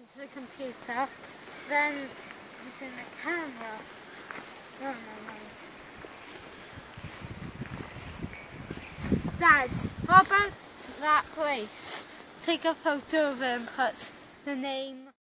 into the computer, then using the camera. No. Dad, how about that place? Take a photo of it and put the name